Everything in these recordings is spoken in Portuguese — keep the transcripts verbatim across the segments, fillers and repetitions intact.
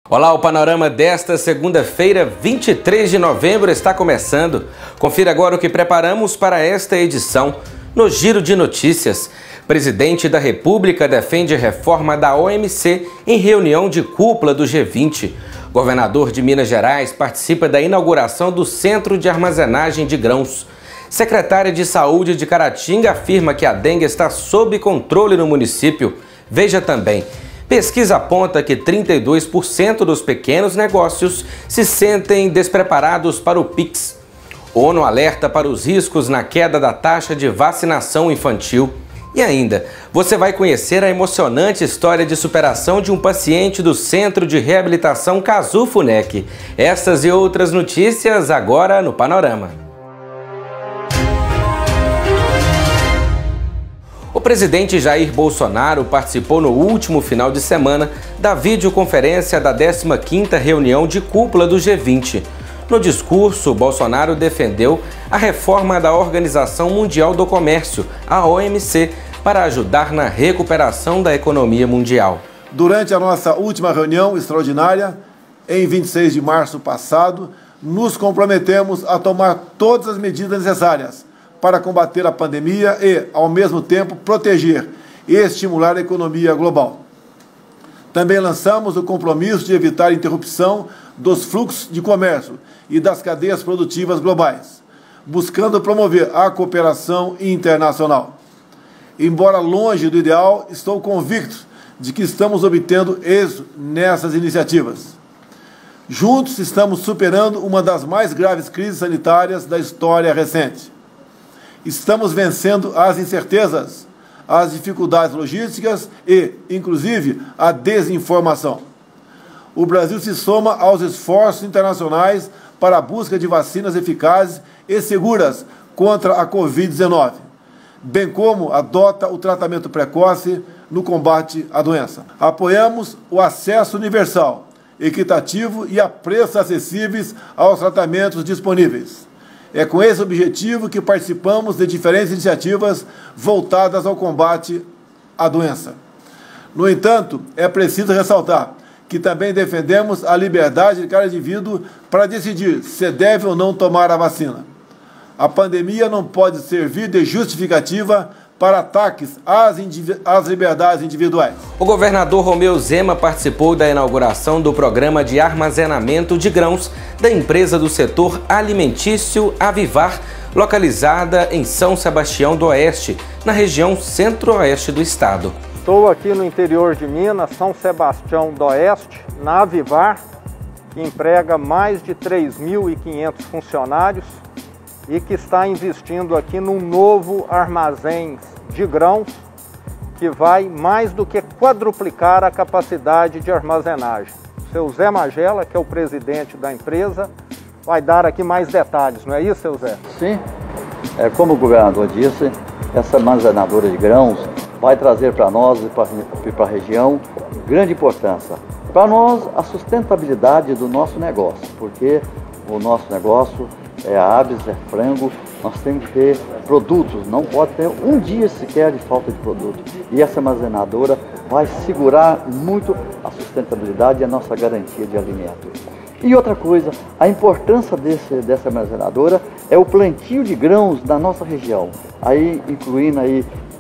Olá, o panorama desta segunda-feira, vinte e três de novembro, está começando. Confira agora o que preparamos para esta edição. No Giro de Notícias, presidente da República defende reforma da O M C em reunião de cúpula do G vinte. Governador de Minas Gerais participa da inauguração do Centro de Armazenagem de Grãos. Secretária de Saúde de Caratinga afirma que a dengue está sob controle no município. Veja também. Pesquisa aponta que trinta e dois por cento dos pequenos negócios se sentem despreparados para o Pix. ONU alerta para os riscos na queda da taxa de vacinação infantil. E ainda, você vai conhecer a emocionante história de superação de um paciente do Centro de Reabilitação Casu Funec. Essas e outras notícias agora no Panorama. O presidente Jair Bolsonaro participou no último final de semana da videoconferência da décima quinta reunião de cúpula do G vinte. No discurso, Bolsonaro defendeu a reforma da Organização Mundial do Comércio, a O M C, para ajudar na recuperação da economia mundial. Durante a nossa última reunião extraordinária, em vinte e seis de março passado, nos comprometemos a tomar todas as medidas necessárias para combater a pandemia e, ao mesmo tempo, proteger e estimular a economia global. Também lançamos o compromisso de evitar a interrupção dos fluxos de comércio e das cadeias produtivas globais, buscando promover a cooperação internacional. Embora longe do ideal, estou convicto de que estamos obtendo êxito nessas iniciativas. Juntos estamos superando uma das mais graves crises sanitárias da história recente. Estamos vencendo as incertezas, as dificuldades logísticas e, inclusive, a desinformação. O Brasil se soma aos esforços internacionais para a busca de vacinas eficazes e seguras contra a Covid dezenove, bem como adota o tratamento precoce no combate à doença. Apoiamos o acesso universal, equitativo e a preços acessíveis aos tratamentos disponíveis. É com esse objetivo que participamos de diferentes iniciativas voltadas ao combate à doença. No entanto, é preciso ressaltar que também defendemos a liberdade de cada indivíduo para decidir se deve ou não tomar a vacina. A pandemia não pode servir de justificativa para ataques às, às liberdades individuais. O governador Romeu Zema participou da inauguração do programa de armazenamento de grãos da empresa do setor alimentício Avivar, localizada em São Sebastião do Oeste, na região centro-oeste do estado. Estou aqui no interior de Minas, São Sebastião do Oeste, na Avivar, que emprega mais de três mil e quinhentos funcionários e que está investindo aqui num novo armazém de grãos que vai mais do que quadruplicar a capacidade de armazenagem. O seu Zé Magela, que é o presidente da empresa, vai dar aqui mais detalhes, não é isso, seu Zé? Sim, é, como o governador disse, essa armazenadora de grãos vai trazer para nós e para a região grande importância. Para nós, a sustentabilidade do nosso negócio, porque o nosso negócio é aves, é frango, nós temos que ter produtos, não pode ter um dia sequer de falta de produto. E essa armazenadora vai segurar muito a sustentabilidade e a nossa garantia de alimento. E outra coisa, a importância desse, dessa armazenadora é o plantio de grãos na nossa região, aí incluindo aí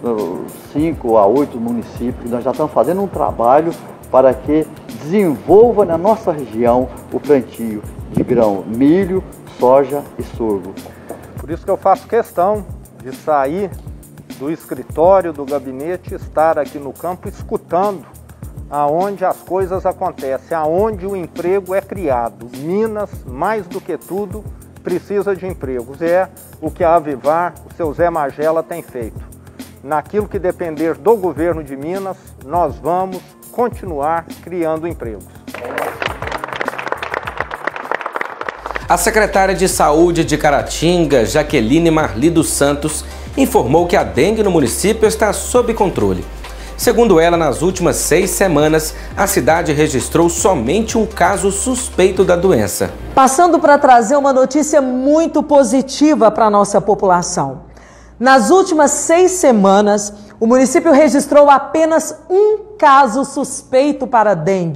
cinco a oito municípios, nós já estamos fazendo um trabalho para que desenvolva na nossa região o plantio de grão, milho, soja e sorgo. Por isso que eu faço questão de sair do escritório, do gabinete, estar aqui no campo escutando aonde as coisas acontecem, aonde o emprego é criado. Minas, mais do que tudo, precisa de empregos. E é o que a Avivar, o seu Zé Magela, tem feito. Naquilo que depender do governo de Minas, nós vamos continuar criando empregos. A secretária de Saúde de Caratinga, Jaqueline Marli dos Santos, informou que a dengue no município está sob controle. Segundo ela, nas últimas seis semanas, a cidade registrou somente um caso suspeito da doença. Passando para trazer uma notícia muito positiva para a nossa população. Nas últimas seis semanas, o município registrou apenas um caso suspeito para dengue.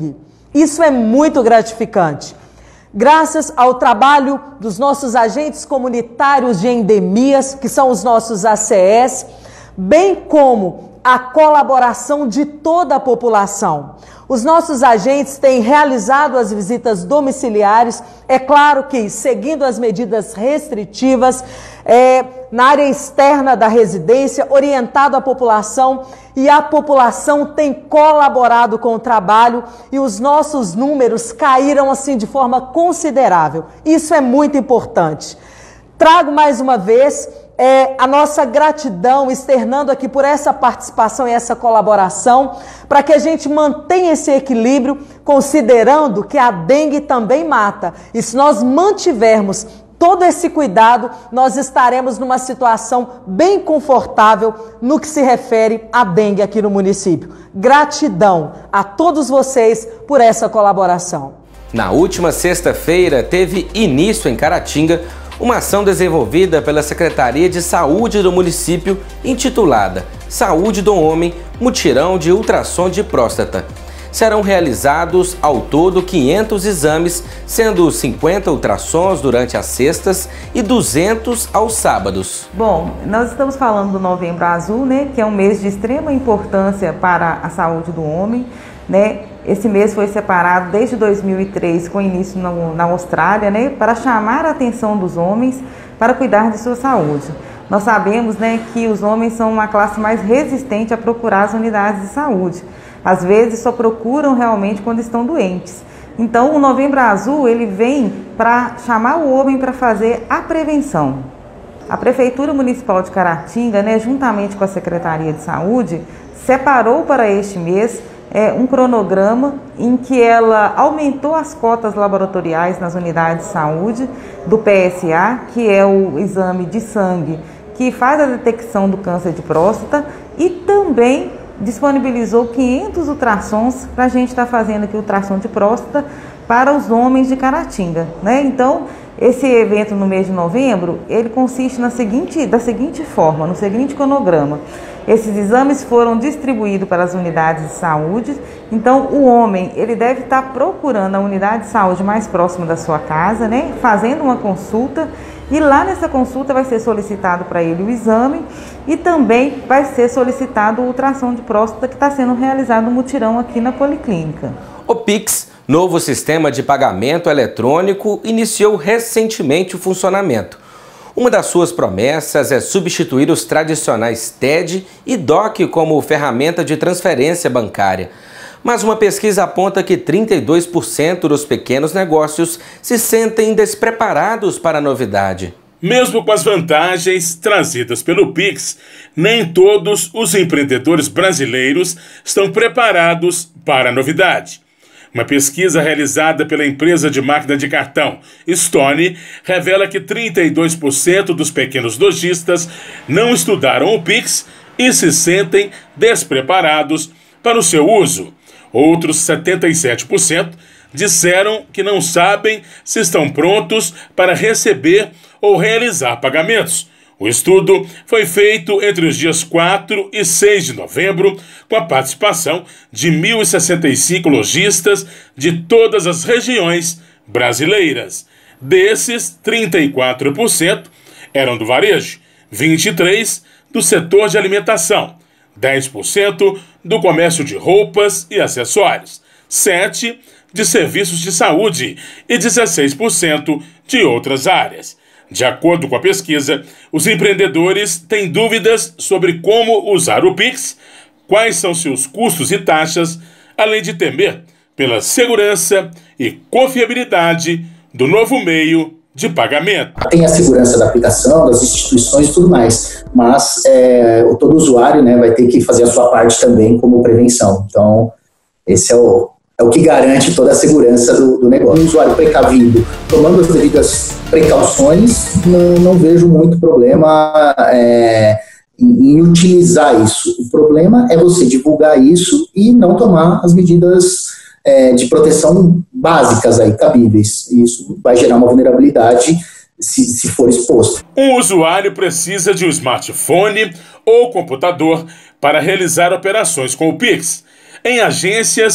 Isso é muito gratificante. Graças ao trabalho dos nossos agentes comunitários de endemias, que são os nossos A C S, bem como a colaboração de toda a população. Os nossos agentes têm realizado as visitas domiciliares, é claro que seguindo as medidas restritivas, é, na área externa da residência, orientado a população, e a população tem colaborado com o trabalho e os nossos números caíram assim de forma considerável. Isso é muito importante. Trago mais uma vez É, a nossa gratidão, externando aqui por essa participação e essa colaboração, para que a gente mantenha esse equilíbrio, considerando que a dengue também mata. E se nós mantivermos todo esse cuidado, nós estaremos numa situação bem confortável no que se refere à dengue aqui no município. Gratidão a todos vocês por essa colaboração. Na última sexta-feira, teve início em Caratinga uma ação desenvolvida pela Secretaria de Saúde do município intitulada Saúde do Homem, Mutirão de Ultrassom de Próstata. Serão realizados ao todo quinhentos exames, sendo cinquenta ultrassons durante as sextas e duzentos aos sábados. Bom, nós estamos falando do Novembro Azul, né, que é um mês de extrema importância para a saúde do homem, né? Esse mês foi separado desde dois mil e três, com início no, na Austrália, né, para chamar a atenção dos homens para cuidar de sua saúde. Nós sabemos, né, que os homens são uma classe mais resistente a procurar as unidades de saúde. Às vezes só procuram realmente quando estão doentes. Então o Novembro Azul ele vem para chamar o homem para fazer a prevenção. A Prefeitura Municipal de Caratinga, né, juntamente com a Secretaria de Saúde, separou para este mês É um cronograma em que ela aumentou as cotas laboratoriais nas unidades de saúde do P S A, que é o exame de sangue que faz a detecção do câncer de próstata, e também disponibilizou quinhentos ultrassons para a gente estar tá fazendo aqui ultrassom de próstata para os homens de Caratinga, né? Então, esse evento no mês de novembro, ele consiste na seguinte, da seguinte forma, no seguinte cronograma. Esses exames foram distribuídos para as unidades de saúde, então o homem ele deve estar procurando a unidade de saúde mais próxima da sua casa, né, fazendo uma consulta, e lá nessa consulta vai ser solicitado para ele o exame e também vai ser solicitado o ultrassom de próstata que está sendo realizado no mutirão aqui na Policlínica. O Pix, novo sistema de pagamento eletrônico, iniciou recentemente o funcionamento. Uma das suas promessas é substituir os tradicionais T E D e D O C como ferramenta de transferência bancária. Mas uma pesquisa aponta que trinta e dois por cento dos pequenos negócios se sentem despreparados para a novidade. Mesmo com as vantagens trazidas pelo Pix, nem todos os empreendedores brasileiros estão preparados para a novidade. Uma pesquisa realizada pela empresa de máquina de cartão Stone revela que trinta e dois por cento dos pequenos lojistas não estudaram o Pix e se sentem despreparados para o seu uso. Outros setenta e sete por cento disseram que não sabem se estão prontos para receber ou realizar pagamentos. O estudo foi feito entre os dias quatro e seis de novembro, com a participação de mil e sessenta e cinco lojistas de todas as regiões brasileiras. Desses, trinta e quatro por cento eram do varejo, vinte e três por cento do setor de alimentação, dez por cento do comércio de roupas e acessórios, sete por cento de serviços de saúde e dezesseis por cento de outras áreas. De acordo com a pesquisa, os empreendedores têm dúvidas sobre como usar o Pix, quais são seus custos e taxas, além de temer pela segurança e confiabilidade do novo meio de pagamento. Tem a segurança da aplicação, das instituições e tudo mais, mas é, todo usuário, né, vai ter que fazer a sua parte também como prevenção. Então, esse é o... É o que garante toda a segurança do, do negócio. O usuário precavido, tomando as devidas precauções, não, não vejo muito problema é, em, em utilizar isso. O problema é você divulgar isso e não tomar as medidas é, de proteção básicas aí, cabíveis. Isso vai gerar uma vulnerabilidade se, se for exposto. Um usuário precisa de um smartphone ou computador para realizar operações com o Pix. Em agências,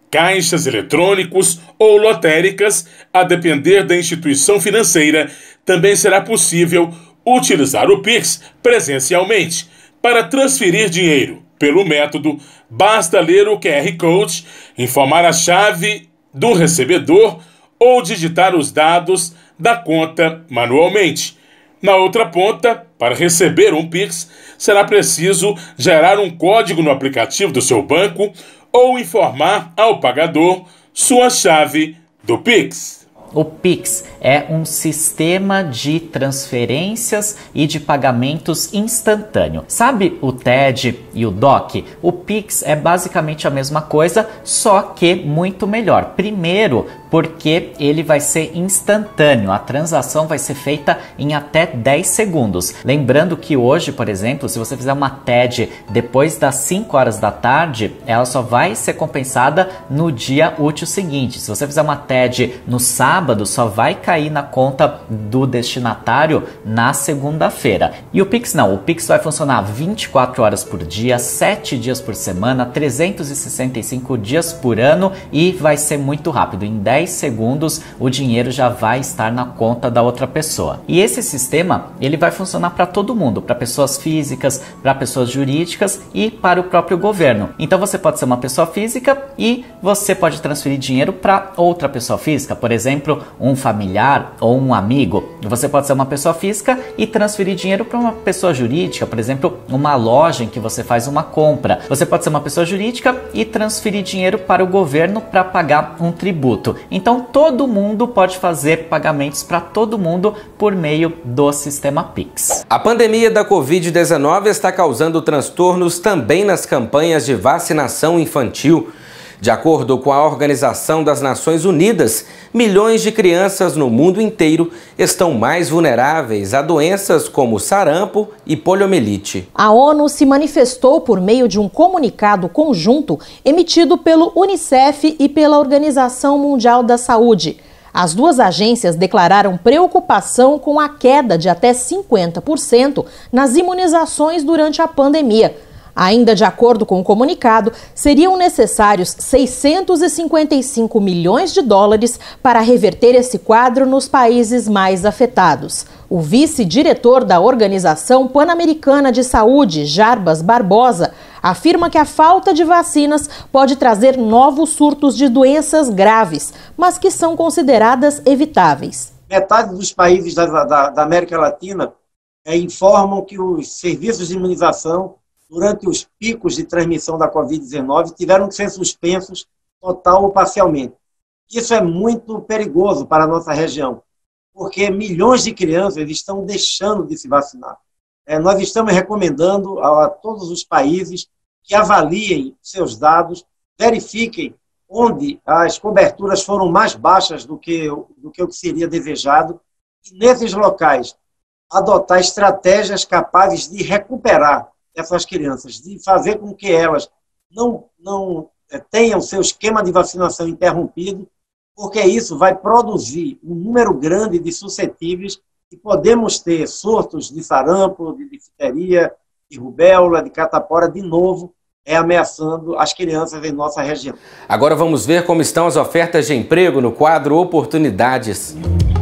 caixas eletrônicos ou lotéricas, a depender da instituição financeira, também será possível utilizar o Pix presencialmente para transferir dinheiro. Pelo método, basta ler o Q R Code, informar a chave do recebedor ou digitar os dados da conta manualmente. Na outra ponta, para receber um Pix, será preciso gerar um código no aplicativo do seu banco ou informar ao pagador sua chave do Pix. O Pix é um sistema de transferências e de pagamentos instantâneo. Sabe o T E D e o D O C? O Pix é basicamente a mesma coisa, só que muito melhor. Primeiro, porque ele vai ser instantâneo, a transação vai ser feita em até dez segundos. Lembrando que hoje, por exemplo, se você fizer uma T E D depois das cinco horas da tarde, ela só vai ser compensada no dia útil seguinte. Se você fizer uma T E D no sábado, só vai cair na conta do destinatário na segunda-feira. E o Pix não, o Pix vai funcionar vinte e quatro horas por dia, sete dias por semana, trezentos e sessenta e cinco dias por ano e vai ser muito rápido. Em dez segundos o dinheiro já vai estar na conta da outra pessoa. E esse sistema ele vai funcionar para todo mundo, para pessoas físicas, para pessoas jurídicas e para o próprio governo. Então você pode ser uma pessoa física e você pode transferir dinheiro para outra pessoa física, por exemplo, um familiar ou um amigo. Você pode ser uma pessoa física e transferir dinheiro para uma pessoa jurídica, por exemplo, uma loja em que você faz uma compra. Você pode ser uma pessoa jurídica e transferir dinheiro para o governo para pagar um tributo. Então todo mundo pode fazer pagamentos para todo mundo por meio do sistema Pix. A pandemia da covid dezenove está causando transtornos também nas campanhas de vacinação infantil. De acordo com a Organização das Nações Unidas, milhões de crianças no mundo inteiro estão mais vulneráveis a doenças como sarampo e poliomielite. A ONU se manifestou por meio de um comunicado conjunto emitido pelo Unicef e pela Organização Mundial da Saúde. As duas agências declararam preocupação com a queda de até cinquenta por cento nas imunizações durante a pandemia. Ainda de acordo com o comunicado, seriam necessários seiscentos e cinquenta e cinco milhões de dólares para reverter esse quadro nos países mais afetados. O vice-diretor da Organização Pan-Americana de Saúde, Jarbas Barbosa, afirma que a falta de vacinas pode trazer novos surtos de doenças graves, mas que são consideradas evitáveis. Metade dos países da, da, da América Latina é, informam que os serviços de imunização durante os picos de transmissão da covid dezenove, tiveram que ser suspensos total ou parcialmente. Isso é muito perigoso para a nossa região, porque milhões de crianças estão deixando de se vacinar. É, nós estamos recomendando a, a todos os países que avaliem seus dados, verifiquem onde as coberturas foram mais baixas do que, do que o que seria desejado, e nesses locais adotar estratégias capazes de recuperar essas crianças, de fazer com que elas não, não tenham seu esquema de vacinação interrompido, porque isso vai produzir um número grande de suscetíveis e podemos ter surtos de sarampo, de difteria, de rubéola, de catapora, de novo, é, ameaçando as crianças em nossa região. Agora vamos ver como estão as ofertas de emprego no quadro Oportunidades.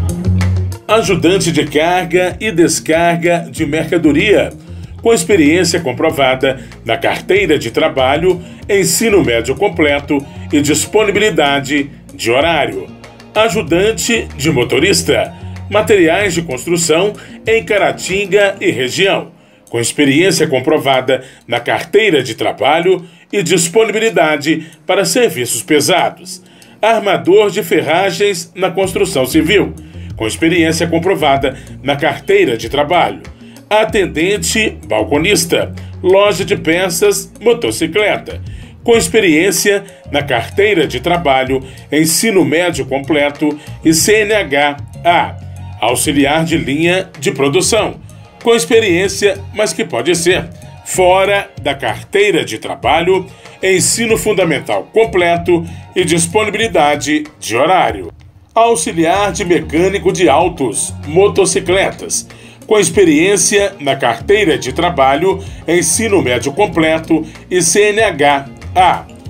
Ajudante de carga e descarga de mercadoria, com experiência comprovada na carteira de trabalho, ensino médio completo e disponibilidade de horário. Ajudante de motorista, materiais de construção em Caratinga e região, com experiência comprovada na carteira de trabalho e disponibilidade para serviços pesados. Armador de ferragens na construção civil, com experiência comprovada na carteira de trabalho. Atendente balconista, loja de peças, motocicleta, com experiência na carteira de trabalho, ensino médio completo e C N H A, auxiliar de linha de produção, com experiência, mas que pode ser fora da carteira de trabalho, ensino fundamental completo e disponibilidade de horário. Auxiliar de mecânico de autos, motocicletas, com experiência na carteira de trabalho, ensino médio completo e C N H A.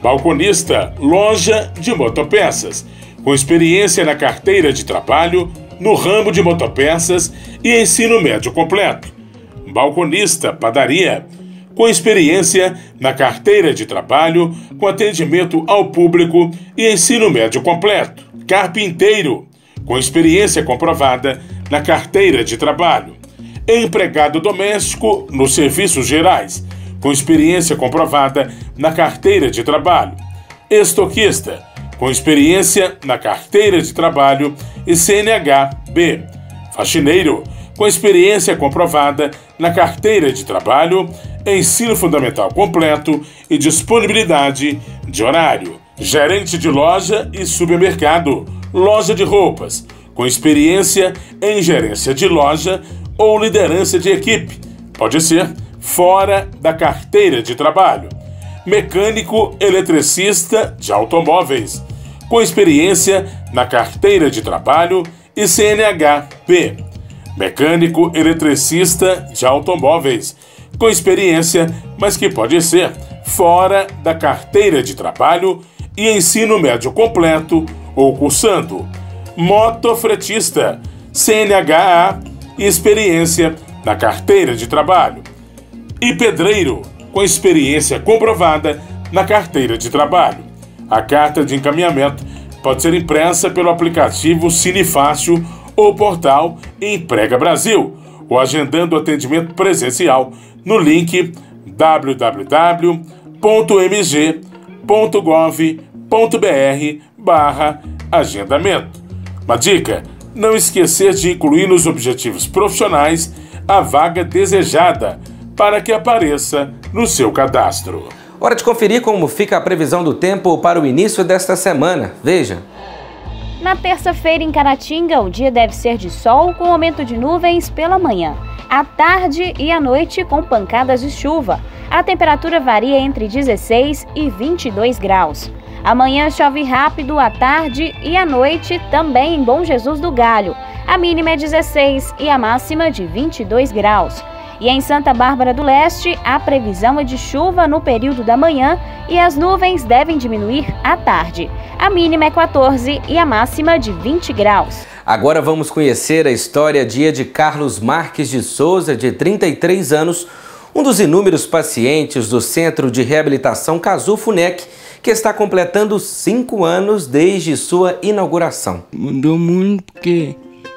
Balconista, loja de motopeças, com experiência na carteira de trabalho, no ramo de motopeças e ensino médio completo. Balconista, padaria, com experiência na carteira de trabalho, com atendimento ao público e ensino médio completo. Carpinteiro, com experiência comprovada na carteira de trabalho. Empregado doméstico nos serviços gerais, com experiência comprovada na carteira de trabalho. Estoquista, com experiência na carteira de trabalho e C N H B. Faxineiro, com experiência comprovada na carteira de trabalho, ensino fundamental completo e disponibilidade de horário. Gerente de loja e supermercado, loja de roupas, com experiência em gerência de loja ou liderança de equipe, pode ser fora da carteira de trabalho. Mecânico eletricista de automóveis, com experiência na carteira de trabalho e C N H P. Mecânico eletricista de automóveis, com experiência, mas que pode ser fora da carteira de trabalho e ensino médio completo ou cursando. Motofretista, C N H A e experiência na carteira de trabalho. E pedreiro, com experiência comprovada na carteira de trabalho. A carta de encaminhamento pode ser impressa pelo aplicativo Cinefácil ou portal Emprega Brasil, ou agendando atendimento presencial no link w w w ponto m g ponto gov ponto b r barra agendamento. Uma dica: não esquecer de incluir nos objetivos profissionais a vaga desejada para que apareça no seu cadastro. Hora de conferir como fica a previsão do tempo para o início desta semana. Veja. Na terça-feira em Caratinga, o dia deve ser de sol com aumento de nuvens pela manhã. À tarde e à noite com pancadas de chuva. A temperatura varia entre dezesseis e vinte e dois graus. Amanhã chove rápido à tarde e à noite também em Bom Jesus do Galho. A mínima é dezesseis e a máxima de vinte e dois graus. E em Santa Bárbara do Leste, a previsão é de chuva no período da manhã e as nuvens devem diminuir à tarde. A mínima é quatorze e a máxima de vinte graus. Agora vamos conhecer a história dia de Carlos Marques de Souza, de trinta e três anos, um dos inúmeros pacientes do Centro de Reabilitação Cazu Funec, que está completando cinco anos desde sua inauguração. Mudou muito porque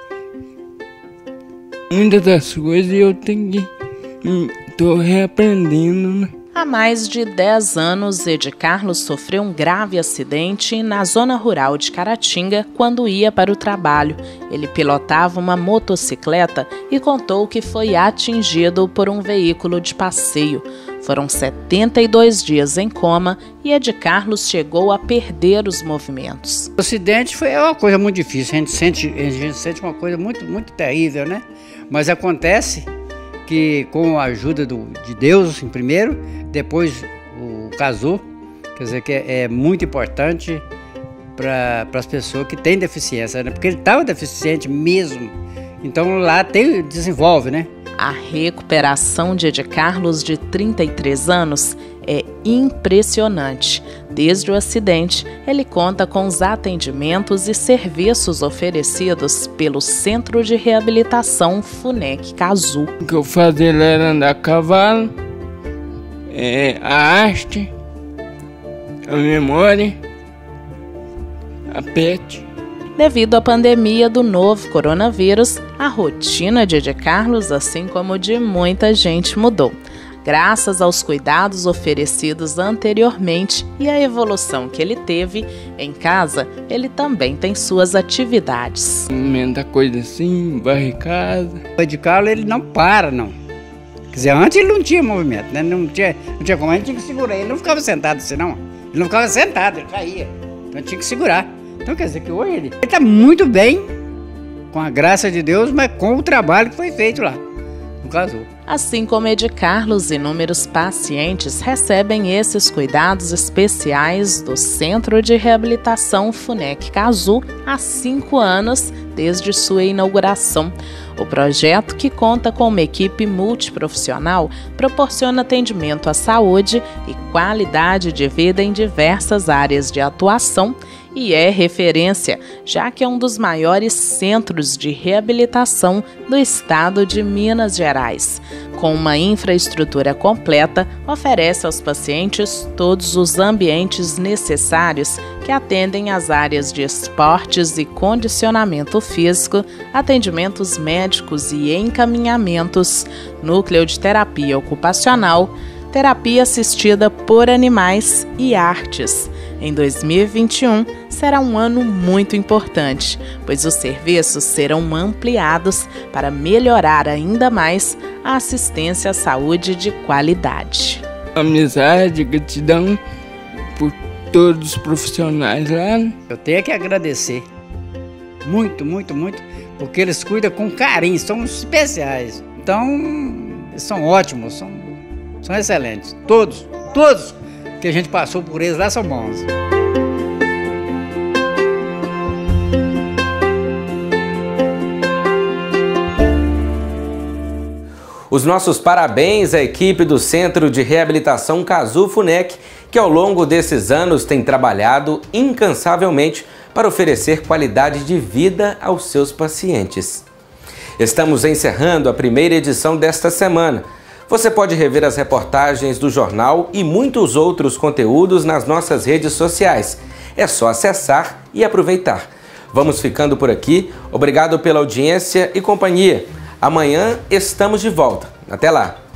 muitas das coisas eu tenho que... Estou reaprendendo, né? Há mais de dez anos, Ed Carlos sofreu um grave acidente na zona rural de Caratinga quando ia para o trabalho. Ele pilotava uma motocicleta e contou que foi atingido por um veículo de passeio. Foram setenta e dois dias em coma e Ed Carlos chegou a perder os movimentos. O acidente foi uma coisa muito difícil, a gente sente, a gente sente uma coisa muito, muito terrível, né? Mas acontece que com a ajuda do, de Deus, assim, primeiro, depois o Cazu, quer dizer que é, é muito importante para as pessoas que têm deficiência, né? Porque ele estava deficiente mesmo, então lá tem, desenvolve, né? A recuperação de Ed Carlos, de trinta e três anos, é impressionante. Desde o acidente, ele conta com os atendimentos e serviços oferecidos pelo Centro de Reabilitação Funec Cazu. O que eu fazia era andar a cavalo, é, a haste, a memória, a pet. Devido à pandemia do novo coronavírus, a rotina de Ed Carlos, assim como de muita gente, mudou. Graças aos cuidados oferecidos anteriormente e à evolução que ele teve em casa, ele também tem suas atividades. Muita coisa assim, varre casa. O Ed Carlos, ele não para, não. Quer dizer, antes ele não tinha movimento, né? Não tinha, não tinha como, a gente tinha que segurar. Ele não ficava sentado assim, não. Ele não ficava sentado, ele caía. Então tinha que segurar. Então quer dizer que hoje ele está muito bem, com a graça de Deus, mas com o trabalho que foi feito lá, no Cazu. Assim como Ed Carlos, inúmeros pacientes recebem esses cuidados especiais do Centro de Reabilitação FUNEC Cazu há cinco anos, desde sua inauguração. O projeto, que conta com uma equipe multiprofissional, proporciona atendimento à saúde e qualidade de vida em diversas áreas de atuação e é referência, já que é um dos maiores centros de reabilitação do estado de Minas Gerais. Com uma infraestrutura completa, oferece aos pacientes todos os ambientes necessários que atendem às áreas de esportes e condicionamento físico, atendimentos médicos e encaminhamentos, núcleo de terapia ocupacional, terapia assistida por animais e artes. Em dois mil e vinte e um será um ano muito importante, pois os serviços serão ampliados para melhorar ainda mais a assistência à saúde de qualidade. Amizade, gratidão por todos os profissionais lá. Eu tenho que agradecer muito, muito, muito, porque eles cuidam com carinho, são especiais. Então, eles são ótimos, são, são excelentes. Todos, todos que a gente passou por eles lá são bons. Os nossos parabéns à equipe do Centro de Reabilitação Cazu FUNEC, que ao longo desses anos tem trabalhado incansavelmente para oferecer qualidade de vida aos seus pacientes. Estamos encerrando a primeira edição desta semana. Você pode rever as reportagens do jornal e muitos outros conteúdos nas nossas redes sociais. É só acessar e aproveitar. Vamos ficando por aqui. Obrigado pela audiência e companhia. Amanhã estamos de volta. Até lá!